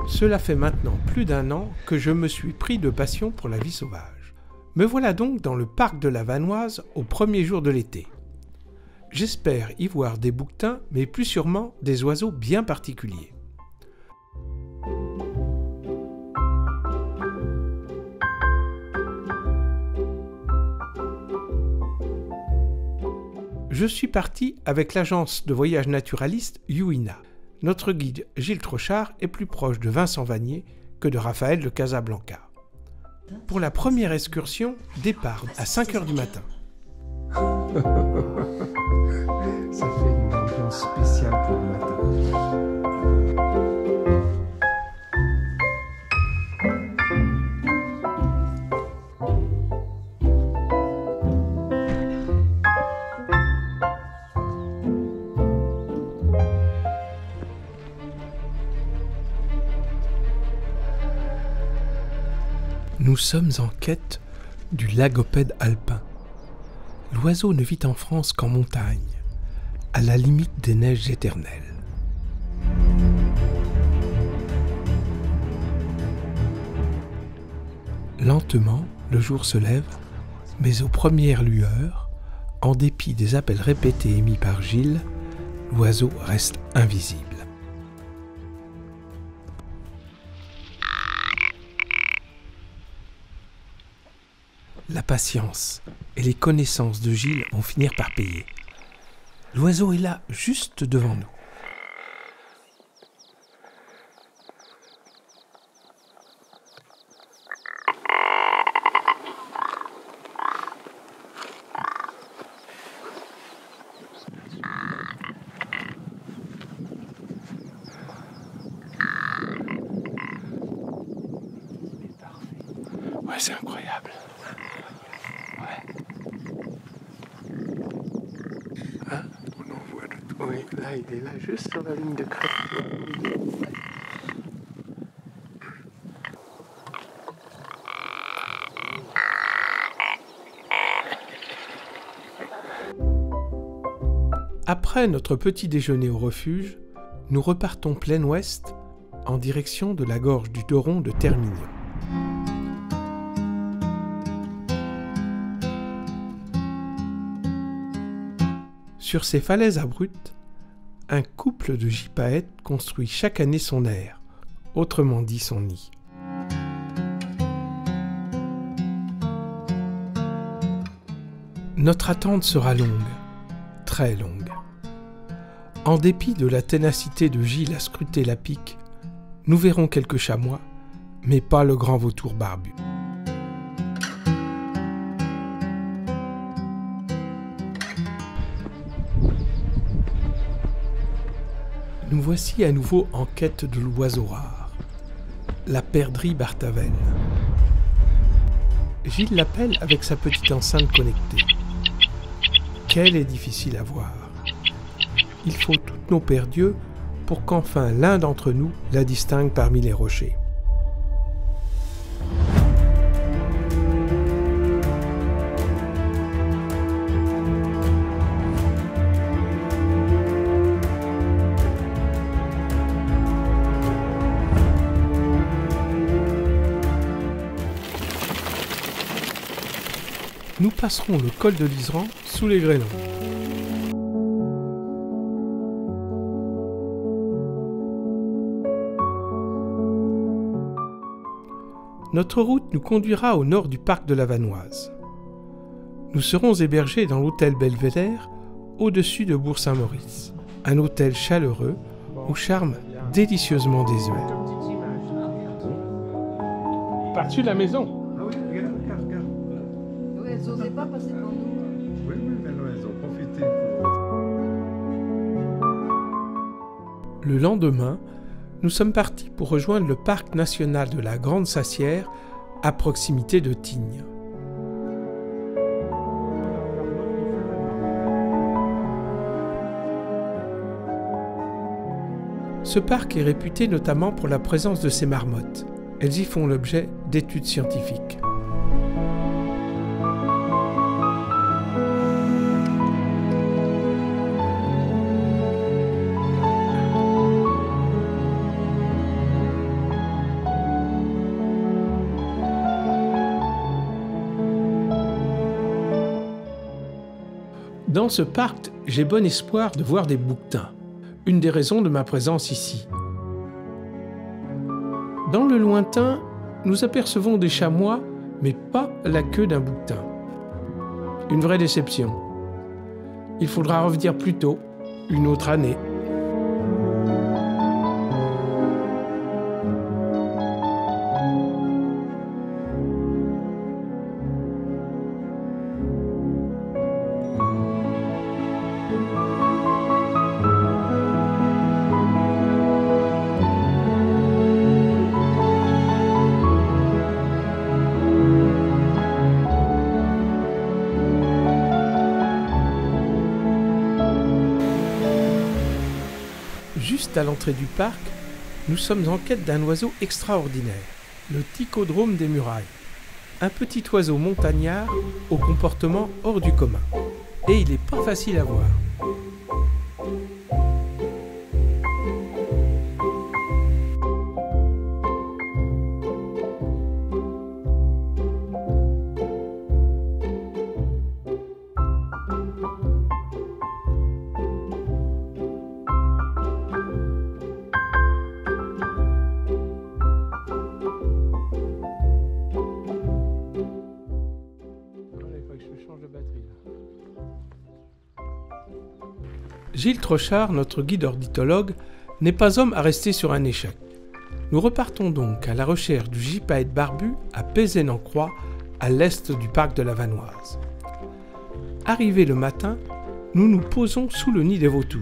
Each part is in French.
Cela fait maintenant plus d'1 an que je me suis pris de passion pour la vie sauvage. Me voilà donc dans le parc de la Vanoise au premier jour de l'été. J'espère y voir des bouquetins, mais plus sûrement des oiseaux bien particuliers. Je suis parti avec l'agence de voyage naturaliste Youina. Notre guide Gilles Trochard est plus proche de Vincent Vanier que de Raphaël de Casablanca. Pour la première excursion, départ à 5 h du matin. Ça fait une ambiance spéciale pour le matin. Nous sommes en quête du lagopède alpin. L'oiseau ne vit en France qu'en montagne, à la limite des neiges éternelles. Lentement, le jour se lève, mais aux premières lueurs, en dépit des appels répétés émis par Gilles, l'oiseau reste invisible. La patience et les connaissances de Gilles vont finir par payer. L'oiseau est là, juste devant nous. Ouais, c'est incroyable. Hein? On en voit de tout. Oui, là, il est là, juste sur la ligne de crête. Après notre petit déjeuner au refuge, nous repartons plein ouest en direction de la gorge du Doron de Termignon. Sur ces falaises abruptes, un couple de gypaètes construit chaque année son aire, autrement dit son nid. Notre attente sera longue, très longue. En dépit de la ténacité de Gilles à scruter la pique, nous verrons quelques chamois, mais pas le grand vautour barbu. Nous voici à nouveau en quête de l'oiseau rare, la perdrix bartavelle. Gilles l'appelle avec sa petite enceinte connectée. Qu'elle est difficile à voir. Il faut toutes nos paires d'yeux pour qu'enfin l'un d'entre nous la distingue parmi les rochers. Nous passerons le col de l'Iseran sous les grêlons. Notre route nous conduira au nord du parc de la Vanoise. Nous serons hébergés dans l'hôtel Belvédère, au-dessus de Bourg-Saint-Maurice. Un hôtel chaleureux, au charme délicieusement désuet. Par-dessus la maison. Ah oui, regarde. Oui, elles n'osaient pas passer devant nous. Oui, mais non, elles ont profité. Le lendemain, nous sommes partis pour rejoindre le parc national de la Grande Sassière, à proximité de Tignes. Ce parc est réputé notamment pour la présence de ces marmottes. Elles y font l'objet d'études scientifiques. Dans ce parc, j'ai bon espoir de voir des bouquetins, une des raisons de ma présence ici. Dans le lointain, nous apercevons des chamois, mais pas la queue d'un bouquetin. Une vraie déception. Il faudra revenir plus tôt, une autre année. Juste à l'entrée du parc, nous sommes en quête d'un oiseau extraordinaire, le Ticodrome des murailles. Un petit oiseau montagnard au comportement hors du commun. Et il n'est pas facile à voir. Gilles Trochard, notre guide ornithologue, n'est pas homme à rester sur un échec. Nous repartons donc à la recherche du gypaète barbu à Pézène-en-Croix, à l'est du parc de la Vanoise. Arrivés le matin, nous nous posons sous le nid des vautours.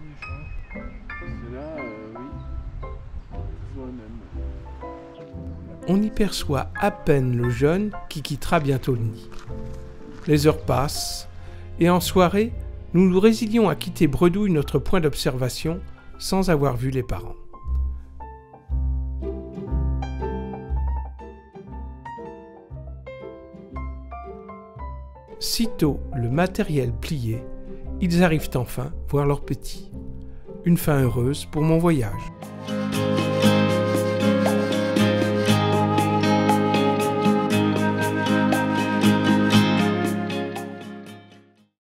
On y perçoit à peine le jeune qui quittera bientôt le nid. Les heures passent, et en soirée, nous nous résilions à quitter Bredouille, notre point d'observation, sans avoir vu les parents. Sitôt le matériel plié, ils arrivent enfin voir leurs petits. Une fin heureuse pour mon voyage.